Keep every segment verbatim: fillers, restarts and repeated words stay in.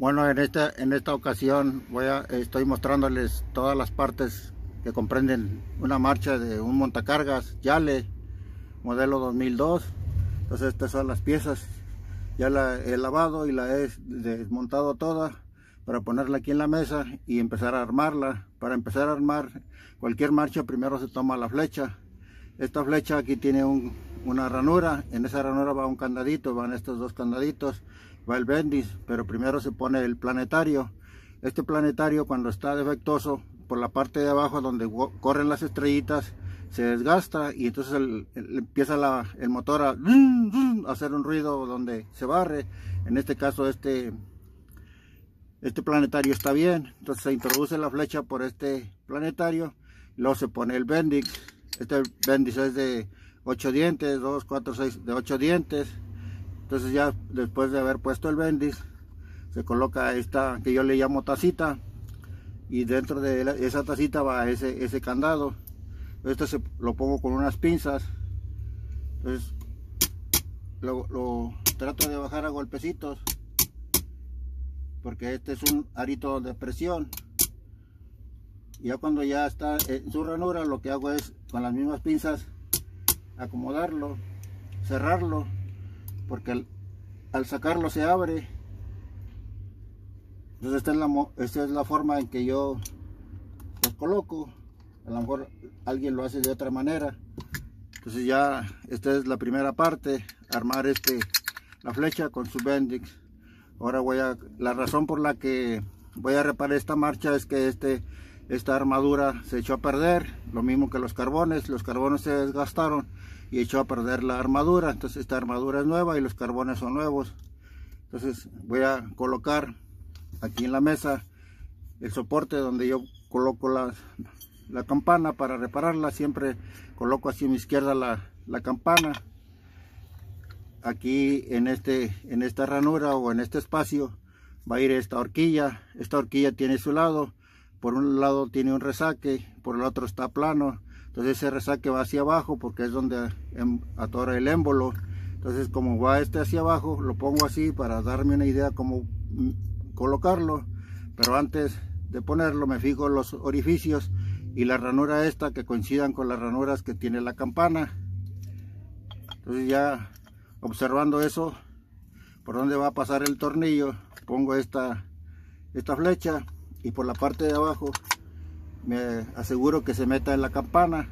Bueno, en esta, en esta ocasión voy a, estoy mostrándoles todas las partes que comprenden una marcha de un montacargas Yale modelo dos mil dos. Entonces estas son las piezas, ya la he lavado y la he desmontado toda para ponerla aquí en la mesa y empezar a armarla. Para empezar a armar cualquier marcha primero se toma la flecha. Esta flecha aquí tiene un, una ranura, en esa ranura va un candadito, van estos dos candaditos, va el bendis, pero primero se pone el planetario. Este planetario, cuando está defectuoso, por la parte de abajo donde corren las estrellitas, se desgasta y entonces el, el, empieza la, el motor a, a hacer un ruido donde se barre. En este caso este, este planetario está bien, entonces se introduce la flecha por este planetario, luego se pone el bendix. Este bendix es de ocho dientes, dos, cuatro, seis, de ocho dientes. Entonces ya después de haber puesto el bendix, se coloca esta que yo le llamo tacita, y dentro de la, esa tacita va ese, ese candado. Esto se, lo pongo con unas pinzas. Entonces lo, lo trato de bajar a golpecitos, porque este es un arito de presión. Y ya cuando ya está en su ranura, lo que hago es con las mismas pinzas acomodarlo, cerrarlo, porque al, al sacarlo se abre. Entonces esta es, la, esta es la forma en que yo los coloco. A lo mejor alguien lo hace de otra manera. Entonces ya esta es la primera parte, armar este la flecha con su bendix. Ahora voy a, la razón por la que voy a reparar esta marcha es que este esta armadura se echó a perder, lo mismo que los carbones. Los carbones se desgastaron y echó a perder la armadura. Entonces esta armadura es nueva y los carbones son nuevos. Entonces voy a colocar aquí en la mesa el soporte donde yo coloco la, la campana para repararla. Siempre coloco hacia mi izquierda la, la campana. Aquí en, este, en esta ranura o en este espacio va a ir esta horquilla. Esta horquilla tiene su lado. Por un lado tiene un resaque, por el otro está plano. Entonces ese resaque va hacia abajo porque es donde atora el émbolo. Entonces como va este hacia abajo, lo pongo así para darme una idea cómo colocarlo. Pero antes de ponerlo me fijo en los orificios y la ranura esta que coincidan con las ranuras que tiene la campana. Entonces ya observando eso, por donde va a pasar el tornillo, pongo esta, esta flecha. Y por la parte de abajo me aseguro que se meta en la campana.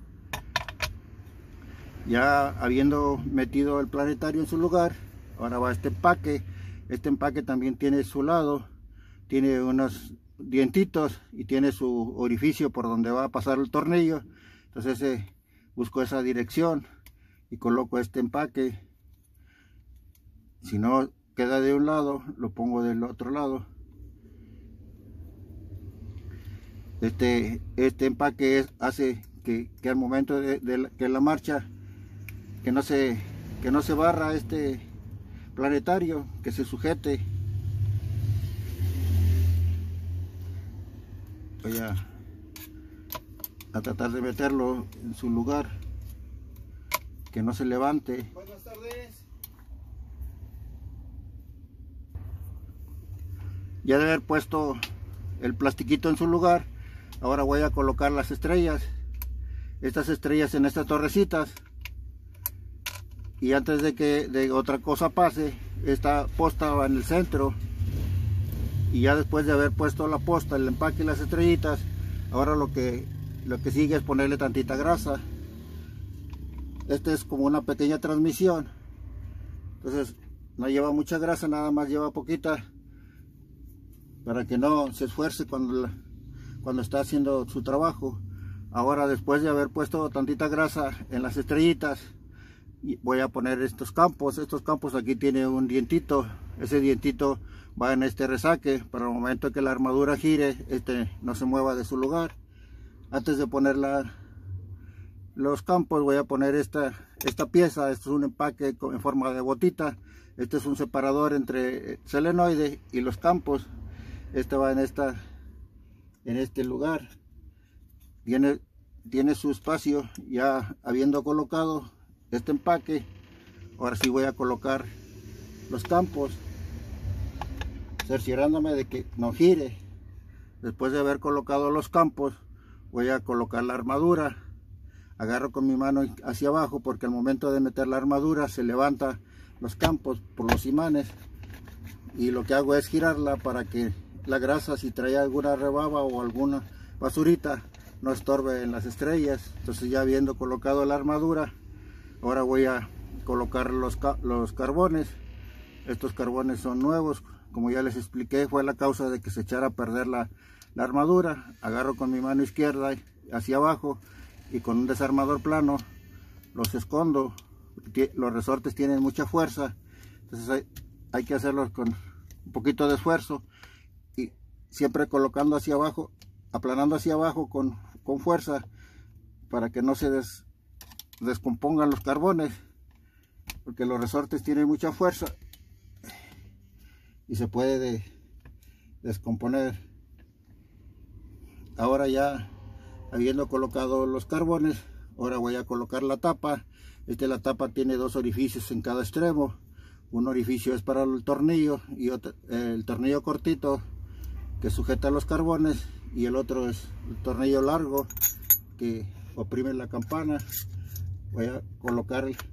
Ya habiendo metido el planetario en su lugar, ahora va este empaque. Este empaque también tiene su lado, tiene unos dientitos y tiene su orificio por donde va a pasar el tornillo. Entonces eh, busco esa dirección y coloco este empaque. Si no queda de un lado, lo pongo del otro lado. Este, este empaque es, hace que, que al momento de, de la, que la marcha que no se que no se barra este planetario, que se sujete. Voy a, a tratar de meterlo en su lugar, que no se levante. Buenas tardes. Ya de haber puesto el plastiquito en su lugar, ahora voy a colocar las estrellas, estas estrellas en estas torrecitas. Y antes de que de otra cosa pase, esta posta va en el centro. Y ya después de haber puesto la posta, el empaque y las estrellitas, ahora lo que, lo que sigue es ponerle tantita grasa. Este es como una pequeña transmisión. Entonces no lleva mucha grasa, nada más lleva poquita, para que no se esfuerce cuando la, cuando está haciendo su trabajo. Ahora, después de haber puesto tantita grasa en las estrellitas, voy a poner estos campos. Estos campos aquí tiene un dientito. Ese dientito va en este resaque para el momento que la armadura gire, este no se mueva de su lugar. Antes de poner la, los campos, voy a poner esta, esta pieza. Esto es un empaque en forma de botita. Este es un separador entre el solenoide y los campos. Este va en esta en este lugar. Tiene, tiene su espacio. Ya habiendo colocado este empaque, ahora sí voy a colocar los campos. cerciorándome de que no gire. Después de haber colocado los campos, voy a colocar la armadura. Agarro con mi mano hacia abajo porque al momento de meter la armadura se levanta los campos por los imanes, y lo que hago es girarla para que la grasa, si trae alguna rebaba o alguna basurita, no estorbe en las estrellas. Entonces, ya habiendo colocado la armadura, ahora voy a colocar los, los carbones. Estos carbones son nuevos, como ya les expliqué, fue la causa de que se echara a perder la, la armadura. Agarro con mi mano izquierda hacia abajo y con un desarmador plano los escondo. Los resortes tienen mucha fuerza, entonces hay, hay que hacerlos con un poquito de esfuerzo, y siempre colocando hacia abajo, aplanando hacia abajo con, con fuerza, para que no se des, descompongan los carbones, porque los resortes tienen mucha fuerza y se puede de, descomponer. Ahora, ya habiendo colocado los carbones, ahora voy a colocar la tapa. Esta la tapa tiene dos orificios en cada extremo. Un orificio es para el tornillo, y otro, el tornillo cortito que sujeta los carbones, y el otro es el tornillo largo que oprime la campana. Voy a colocar el,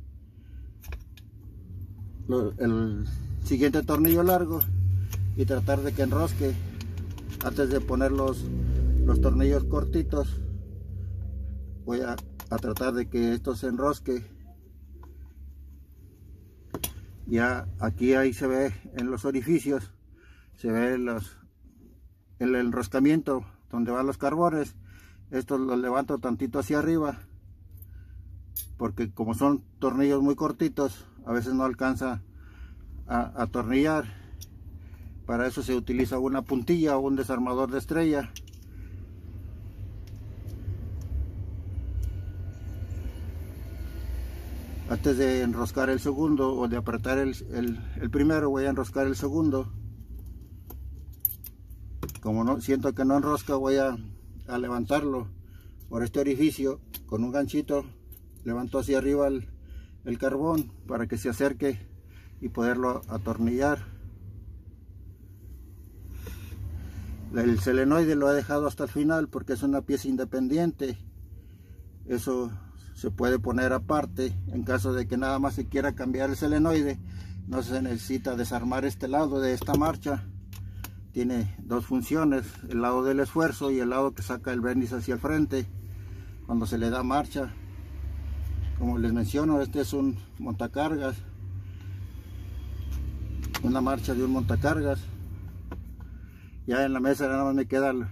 el siguiente tornillo largo y tratar de que enrosque antes de poner los, los tornillos cortitos. Voy a, a tratar de que esto se enrosque. Ya aquí ahí se ve en los orificios, se ve los, el enroscamiento donde van los carbones. Estos los levanto tantito hacia arriba, porque como son tornillos muy cortitos, a veces no alcanza a, a atornillar. Para eso se utiliza una puntilla o un desarmador de estrella. Antes de enroscar el segundo, o de apretar el, el, el primero, voy a enroscar el segundo. Como no siento que no enrosca, voy a, a levantarlo por este orificio con un ganchito. Levanto hacia arriba el, el carbón para que se acerque y poderlo atornillar. El selenoide lo he dejado hasta el final porque es una pieza independiente. Eso se puede poner aparte en caso de que nada más se quiera cambiar el selenoide. No se necesita desarmar este lado de esta marcha. Tiene dos funciones: el lado del esfuerzo y el lado que saca el vérnice hacia el frente cuando se le da marcha. Como les menciono, este es un montacargas, una marcha de un montacargas. Ya en la mesa nada más me queda el,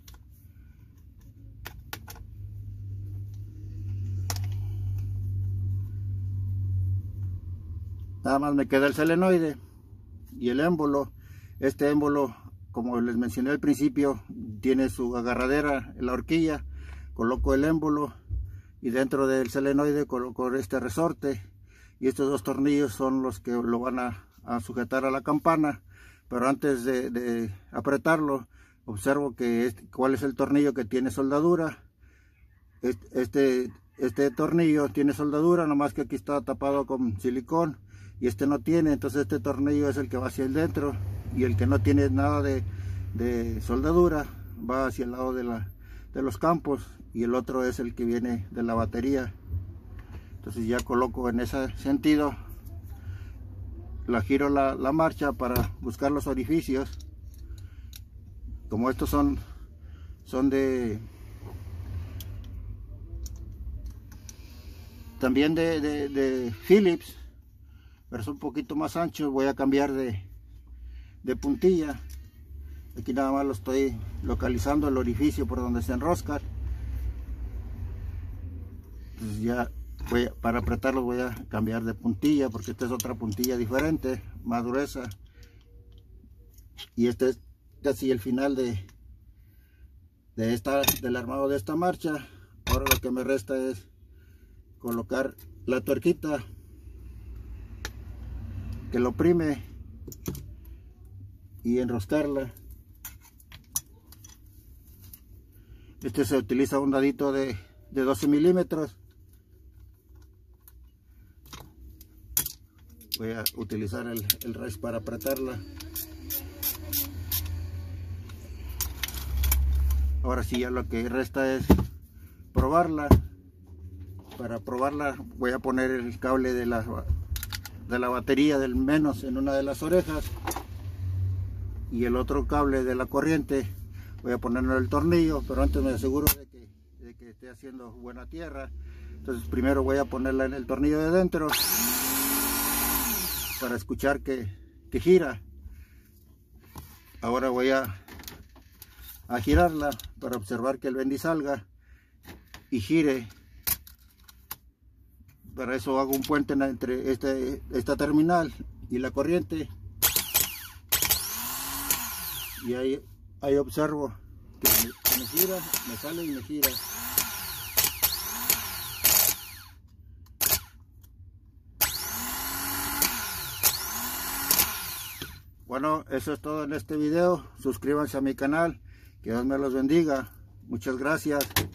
nada más me queda el selenoide y el émbolo. Este émbolo, como les mencioné al principio, tiene su agarradera en la horquilla. Coloco el émbolo y dentro del selenoide coloco este resorte, y estos dos tornillos son los que lo van a, a sujetar a la campana. Pero antes de, de apretarlo, observo que este, cuál es el tornillo que tiene soldadura. Este, este, este tornillo tiene soldadura, nomás que aquí está tapado con silicón, y este no tiene. Entonces este tornillo es el que va hacia el dentro, y el que no tiene nada de, de soldadura va hacia el lado de, la, de los campos, y el otro es el que viene de la batería. Entonces ya coloco en ese sentido, la giro la, la marcha para buscar los orificios. Como estos son son de también de, de, de Phillips, pero son un poquito más anchos, voy a cambiar de, de puntilla. Aquí nada más lo estoy localizando, el orificio por donde se enroscan. Entonces ya voy a, para apretarlo voy a cambiar de puntilla, porque esta es otra puntilla diferente, más gruesa, y este es casi el final de, de esta, del armado de esta marcha. Ahora lo que me resta es colocar la tuerquita que lo oprime y enroscarla. Este se utiliza un dadito de, de doce milímetros. Voy a utilizar el, el raíz para apretarla. Ahora sí, ya lo que resta es probarla. Para probarla voy a poner el cable de la, de la batería del menos en una de las orejas, y el otro cable de la corriente voy a ponerlo en el tornillo, pero antes me aseguro de que, de que esté haciendo buena tierra. Entonces primero voy a ponerla en el tornillo de dentro para escuchar que, que gira. Ahora voy a, a girarla para observar que el bendy salga y gire. Para eso hago un puente entre este, esta terminal y la corriente, y ahí, ahí observo que me, que me gira, me sale y me gira. Bueno, eso es todo en este video. Suscríbanse a mi canal, que Dios me los bendiga. Muchas gracias.